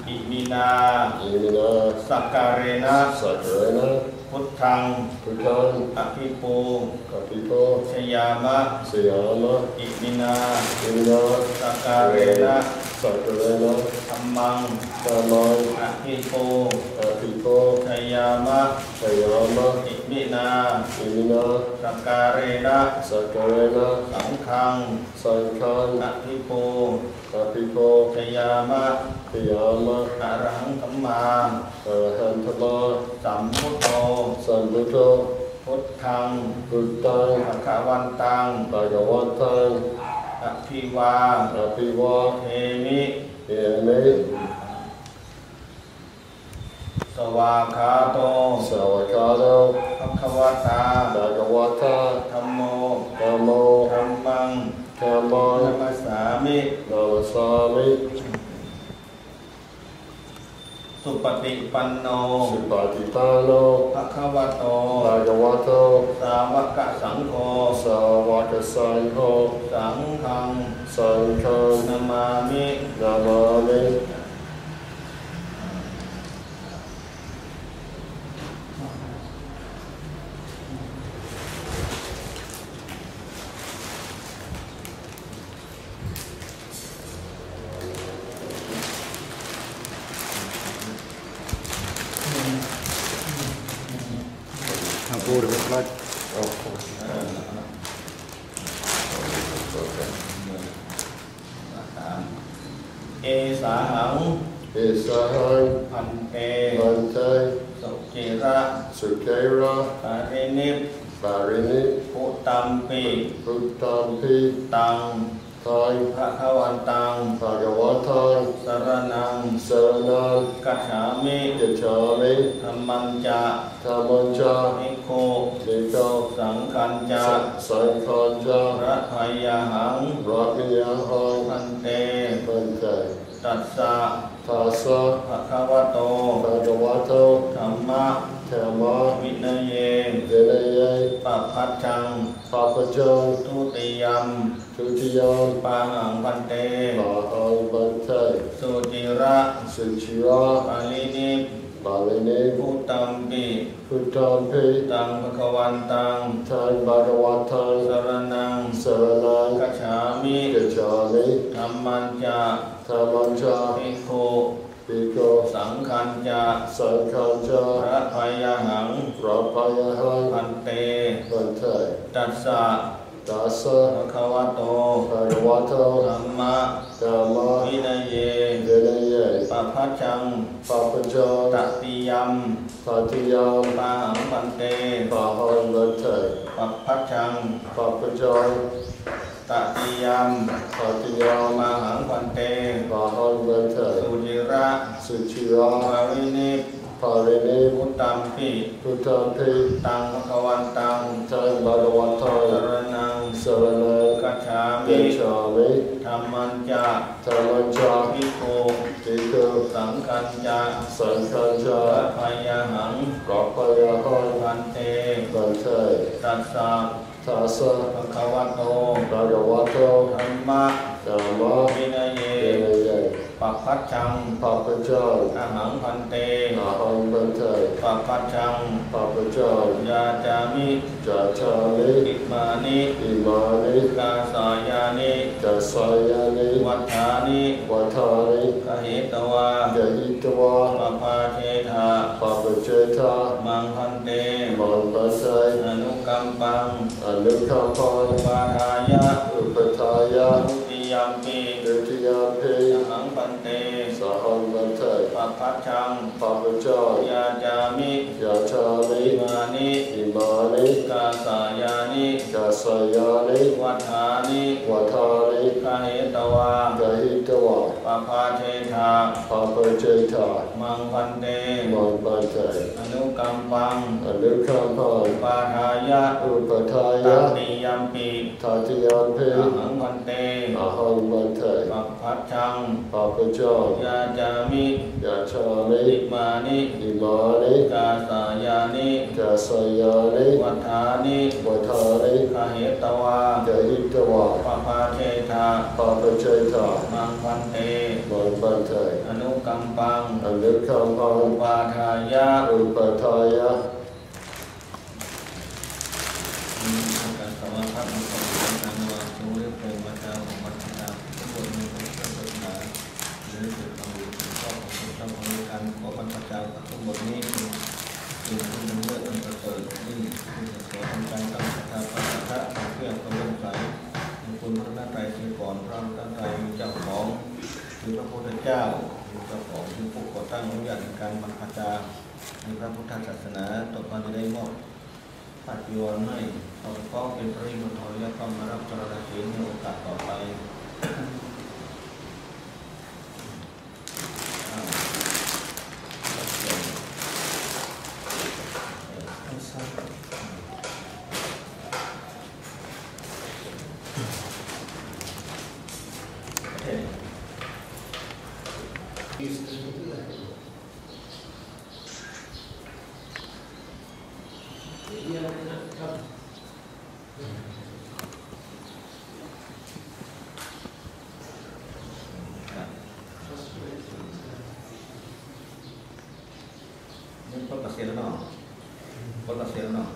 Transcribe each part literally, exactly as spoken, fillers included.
อิมินาอิมินาสักการเรนะสักการเรนะพุทธังพุทธังอภิปูอภิโภชยามะสยามะอิมินาอิมินาสักการเรนะสักการเรนะธัมมังธัมมังอภิปูอภิโภชยามะสยามะอิมินาอิมินาสักการเรนะสักการเรนะสังฆังสังฆังอภิปูอภิโภชยามะสยามะอรหังสัมมาอรหันธัมมาสัมพุทโธสัมพุทโธพุทธังพุทธังภะคะวันตังภะคะวันตังอภิวาอภิวาเทมิเอมิสวากขาโตสวากขาโตภะคะวตาภะคะวตาธัมโมธัมโมธัมมังธัมมังนัมสสามินัมมัสสามิสุปฏิปันโนสุปฏิปันโนภะคะวะโตภะคะวะโตสาวกสังโฆสาวกสังโฆสังฆังสังฆังนามามินามามิพูดแล้วก็เอสาหังเอสาหังพันเตพันเตสุจิระสุเกระปารินิปารินิพุตัมปิพุทธัมปิตังทังภะคะวันตังภะคะวันตังสรณังสรณังกัจฉามิกัจฉามิธัมมัญจาธัมมัญจาภิกขุภิกขุสังฆัญจาสังฆัญจารัตถยหังรัตถยหังพันเตพันเตตัสสะตัสสะภะคะวะโตภะคะวะโตธัมมะธัมมะวินัยเยวินัยเยปัพพัจจังปัพพจังทุติยัมทุติยัมปาหังพันเตปาหังพันเตสุจิระสุจิระปาลินิปาลินิพุตัมปิพุทธัมปิตังภะคะวันตังทังภะคะวันตังสรณังสรณังกัจฉามิกัจฉามิธัมมัญจาธัมมัญจาภิกขุภิกขุสังฆัญจาสังฆัญจารัตถยหังรัตถยหังพันเตพันเตตัสสะตัสสะภะคะวะโตภะคะวะโตธัมมะธัมมะวินัยเยวินัยเยปัพพัจจังปัพพจังตติยัมตติยัมปาหังพันเตปาหังพันเตปัพพัจจังปัพพจังตติยัมตติยัมปาหังพันเตปาหังพันเตสุจิระสุจิระปารินิปารินิพุตัมปิพุทธัมปิตังภะคะวันตังทังภะคะวันตังสรณังสรณังกัจฉามิกัจฉามิธัมมัญจาธัมมัญจาภิกขุภิกขุสังฆัญจาสังฆัญจารัตถยหังรัตถยหังพันเตพันเตตัสสะตัสสะภะคะวะโตภะคะวะโตธัมมะธัมมะวินัยเยวินัยเยปัพพัจจังปัพพจังอะหังพันเตอะหังพันเตปัพพัจจังปัพพจังยาจามิยาจามิอิมานิอิมานิกาสายานิกาสายานิวัฏฐานิวัฏฐานิกะหิตวากหิตวาปปาเทธาปปเจธามังพันเตมังพันเตอนุกัมปังอนุกัมปังอุปาทายะอุปทายะทุติยัมปิทุติยัมปิอะหังพันเตสหังพันเตปัพพัจจังปัพพจังยาจามิยาจามิอิมานิอิมานิกาสายานิกาสายานิวัฏฐานิวัฏฐานิกะหิตวากหิตวาปปาเทธาปปเจธามังพันเตมังพันเตอนุกัมปังอนุกัมปังอุปาทายะอุปทายะตติยัมปิตติยัมปิอะหังพันเตอะหังพันเตปัพพัจจังปัพพจังยาจามิยาจชามิอิมานิอิมานิกาสายานิกาสยานิวัฏฐานิวัฏานิคาเหตวาเจหิตวาปปาเชธาปาปเจตามังพันเตมังปันเทอนุกัมปังอนุคัมพังอุปาทายะอุปทายะการสมาธิมันต้องเป็นการนวดชูเรียบเป็นมาจากของมัจจิตาทุกคนมีความเชื่อศรัทธาหรือเป็นความรู้สึกชอบของคนชอบของการขอบรรพชาทั้งหมดนี้เป็นสิ่งที่เป็นเลือดอันประเสริฐที่ที่จะขอทำการตั้งศรัทธาพระสังฆะเพื่อความเลื่อมใสในคุณพระนาไตรที่ก่อนพระนาไตรมีเจ้าของคือพระพุทธเจ้าคือเจ้าของคือผู้ก่อตั้งอนุญาตในการบรรพชาในพระพุทธศาสนาต่อมาจะได้มอบปัจจุบันให้เราก็เป็นปริมณฑลและก็มารับจรณศีลในโอกาสต่อไปนี่ก็เกษียณแล้วเนาะก็เกษียณแล้วเนาะ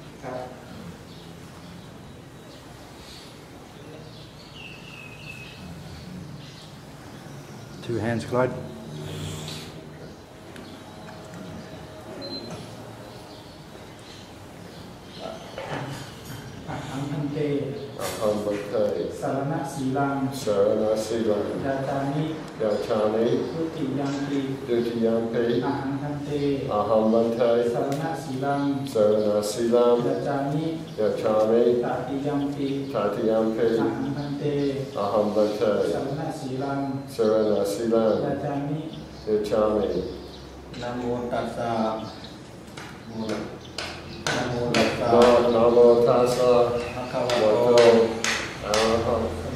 Two hands, Clyde. อะหังพันเตอะหังบันเทสารณะสีลังสารนาสีลังยาจานิยาชานิทุติยังปีดุติยัมปิอะหังพันเตอะหังบันเทสารณะสีลังสารนาสีลังยาจานิยาชามิตติยังปีทาติยัมปิอะหังพันเตอะหังบันเทสารณะสีลังสารนาสีลังยาจานิยาชามินะโมตัสสะนะโมตัสสะนะโมตัสสะภะคะวะวะโตโตอะระหะ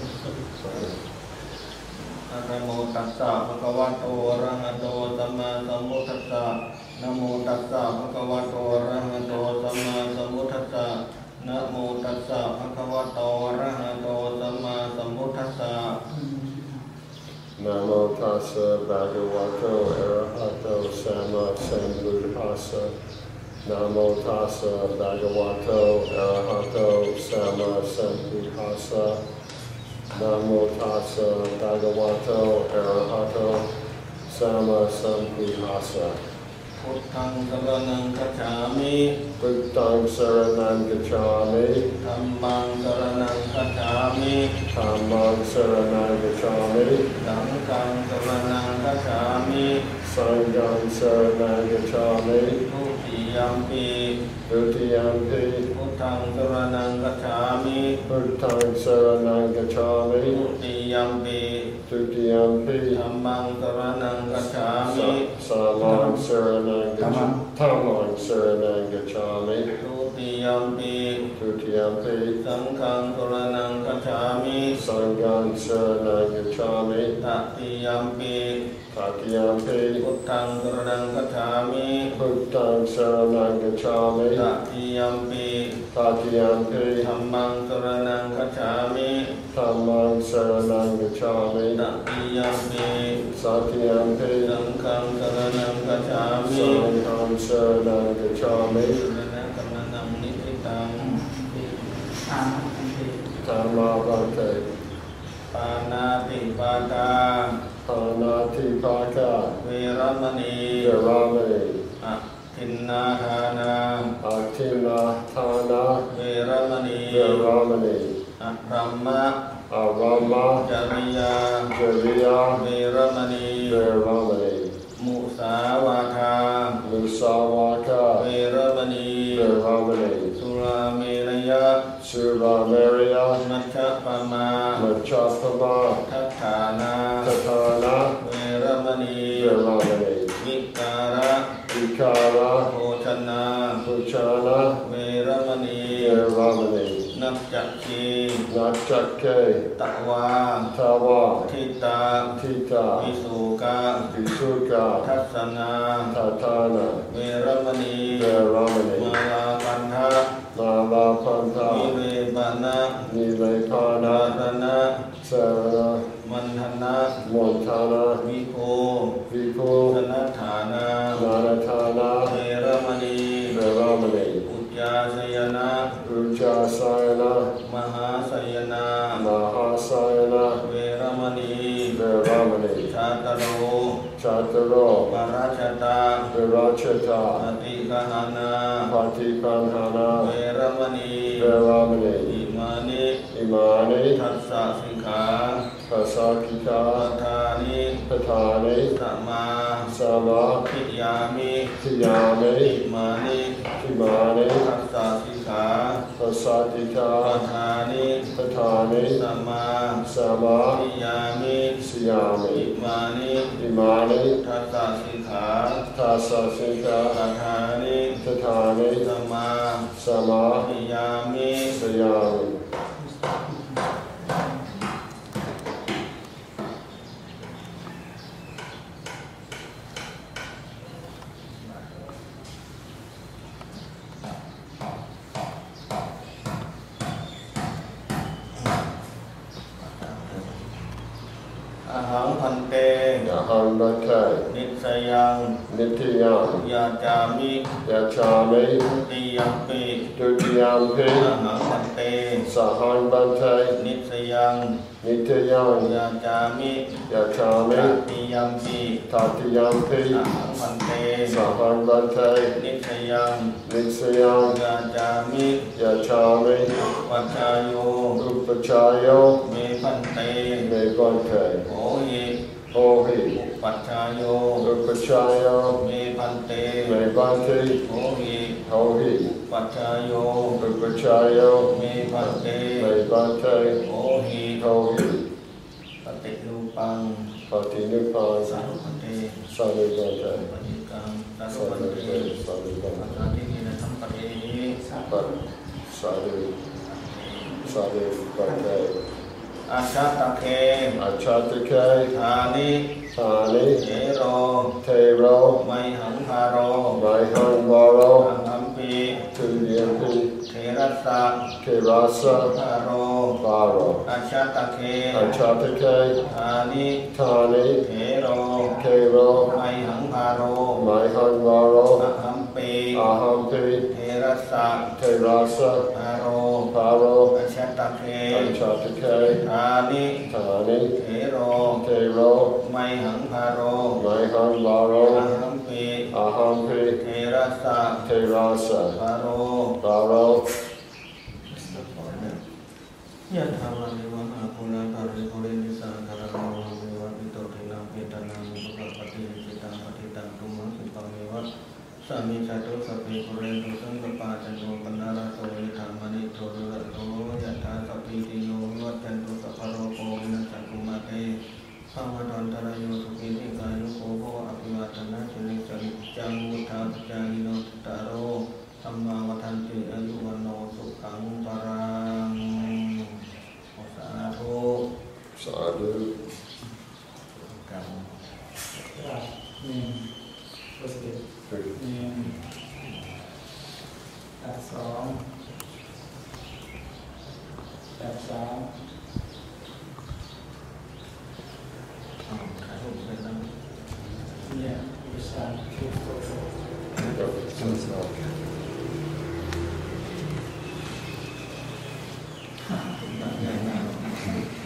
นะโมตัสสะภะคะวะโตอะระหะโตสัมมาสัมพุทธัสสะนะโมตัสสะภะคะวะโตอะระหะโตสัมมาสัมพุทธัสสะนะโมตัสสะภะคะวะโตอะระหะโตสัมมาสัมพุทธัสสะนะโมตัสสะภะคะวะโตอะระหะโตสัมมาสัมพุทธัสสะนะโมตัสสะภะคะวะโตอะระหะโตสัมมาสัมพุทธัสสะนะโมตัสสะภะคะวะโตอะระหะโตสัมมาสัมพุทธัสสะพุทธังสรณังคัจฉามิพุทธังสรณังกัจฉามิธัมมังสรณังคัจฉามิธัมมังสรณังกัจฉามิสังฆังสรณังคัจฉามิสังฆังสรณังกัจฉามิทุติยัมปิดุติยัมปิพุทธังสรณังคัจฉามิพุทธังสรณังกัจฉามิทุติยัมปิทุติยัมปิธัมมังสรณังคัจฉามิสัมมังสรณังกัจฉามิธัมมังสรณังกัจฉามิทุติยัมปิทุติยัมปิสังฆังสรณังคัจฉามิสังฆังสรณังกัจฉามิตติยัมปิตติยัมปิพุทธังสรณังคัจฉามิพุทธังสรณังกัจฉามิตติยัมปิตติยัมปิธัมมังสรณังคัจฉามิธัมมังสรณังกัจฉามิตติยัมปิสัตติยัมปิสังฆังสรณังคัจฉามิสังฆังสรณังกัจฉามิสรณังกัมมังนิพิตังอะหังพันเตธัมมาปันเตปานาติปาตาปานาติปาคาเวรมณีเวรามณีอะทินนาทานาอาทินนาทานาเวรมณีเวรามณีอะรัมมะอารามะจริยาจริยาเวรมณีเวรามณีมุสาวาทามุสาวาคาเวรมณีเวรามณีสุราเมรยะสุราเมริยามัชฌะปมามัจจาพมาทัฏฐานาทัทานะเวรมณีเวรามณีวิการะอิการะโภชนาพุชานะเวรมณีเวรามณีนัจจคีนัจจเกตะวาทาวาทิตาทิตาวิสุกกาภิกษุกาทัศนาทัตานาเวรมณีเวรมณีมาลาปันทะมาลาพันธะวิเวปานะนิเวพานานะรณะเสรณะมันธนะมนทานะวิโควิภูสนัฏฐานานาราธานะเวรมณีเวรมณีอุจจาสยนะอุจจาสายนะมหาสยนามหาสายนะเวรมณีเวรมณีชาตโรชาตโรปราชตาเวราชตาปฏิกหานาปฏิปันหานาเวรมณีเวรมณีอิมานิอิมานิทัสสะสิกขาภาษาคิกาปทานิปทานิสัมมาสามาทิยามิทิยามิอิมานิทิมานิทัสสะสิกขาภาษาติกาปทานิปทานิสัมมาสามาทิยามิสยามิอิมานิอิมานิทัสสะสิกขาทัสสะสิกาปทานิปทานิสัมมาสามาทิยามิสยามิอาหังพันเตยะหังบันเทนิสยังนิทยังยาจามิยะชามิติยัมปิตุติยามภิอาหังพันเตสหังบันเทนิสยังนิทยังยาจามิยะชามิติยัมปิทัติยามภิอาหังพันเตสหังบันเทนิสยังนิสยังยาจามิยะชามิปัจจายโยอุปชายโยเมพันเตเมบันเทโหหิโอหิปัจจายโยอุปชายโยเมพันเตเมบันเทโหหิโอหิปัจจายโยอุปชายโยเมพันเตเมบันเทโหหิโอหิปฏิรูปังปฏินิพพานสารุพันเตสารุบันเทปฏิกังสารุสาพันรุเตเตสารุบันปัจเทจาทิเนนะสัมปเตหิปัตสารุสารุบันเทอาชาตะเคอาชาติเคธานิธานิเทโรเทโรไมหังคาโรไมหังวาโรอังคัมปีทุเรียนพิเทรัสสะเทราสะคาโรวาโรอาชาตะเคอาชาติเคธานิธานิเทโรเทโรไมหังคาโรไมหังวาโรอังคัมปีอาหัมพิเทรัสสะเทราสะคาโรวาโรอาชาตะเคอาชาติเคธานิธานิเทโรเทโรไมหังคาโรไมหังวาโรอังคัมปีอาหัมพิเทรัสสะเทราสะคาโรวาโรยะถาวานิวะหาภูราภาริโภเรนิสาคาราโมหะเมวะปิโตทินังเปตานังอุปกปฏิจิตังปฏิตังตุมหังสุปังเมวะสามิจาตุสัพเพปุเรนตุสังกปาจันโทปนาราโสยถามณิโทรุระโทยะถาสัพพิติโยวิวัจจันตุสัพพะโรโควินัสสตุมาเตภาวะตันตรายโยสุขิติกายุโกภวะอภิวาทนาสิริสริจังมุทธาปจายิโนตตารโรธัมมาวัฏันติอายุวันโนสุขังปรังสาธุสาธุกรรมหนึ่งโอเคหนึ่งแปดสองแปดสามอ้าวถ่ายรูปไปแล้วเนี่ยวิชาคือได้ได้